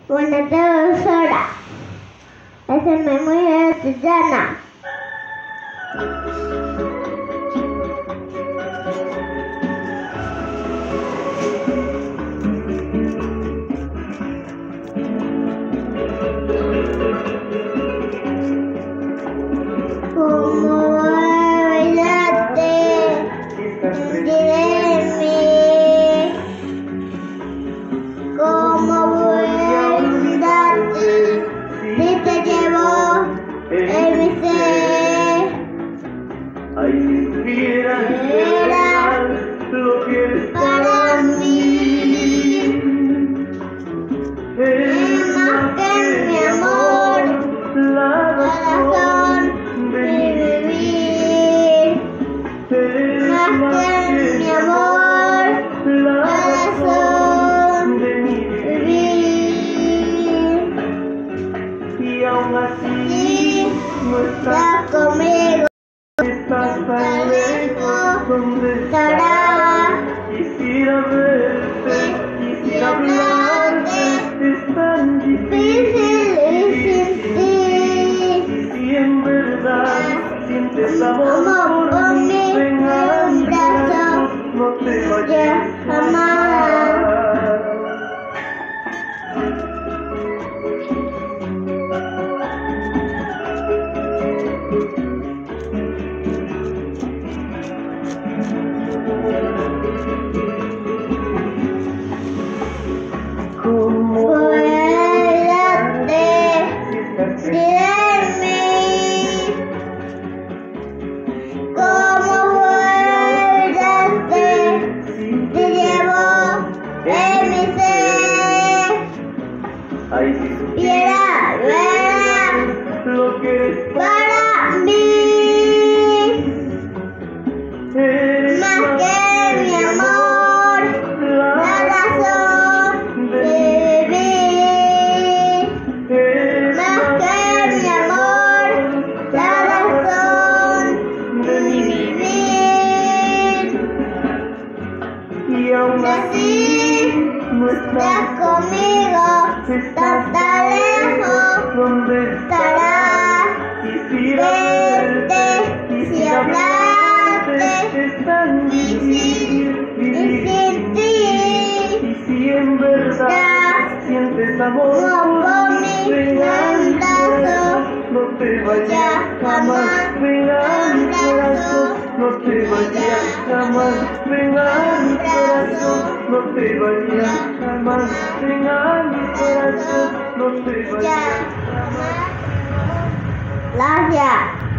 una profesora. Esa es mi mujer Susana. Como bailaste de mí, como bailaste si te llevo en mi ser. Ay, si supieras lo que eres Para mí es más que mi amor, la razón de vivir. Más que mi amor, la razón de mi vivir. y aún así Si no estás, estás conmigo, estás tan lejos, ¿dónde estarás. Quisiera verte, quisiera hablarte, es tan Difícil difícil. existir. Y si en verdad sientes amor Amor por por mí, mí, ven a un mis brazo, brazos, no te vayas ya jamás. Como Vuélate si de mí, como vuélate, te llevo en mi ser. ay, si Supieras, verás, lo que es para mí, eres más que mi amor, la razón de vivir. Más que mi amor, la razón de mi vivir. y aún Y así no estás conmigo, estás tan lejos, ¿dónde estarás. Quisiera Verte, quisiera hablarte, es tan y difícil y vivir sin ti. y si en verdad sientes amor Como por mí, ven a un mis brazo, brazos, no te vayas ya jamás, jamás. ven a Un mis brazos, brazo, no te vayas jamás, ven a mis brazos, no te vayas jamás, ven a mis brazos, no te vayas jamás. Gracias.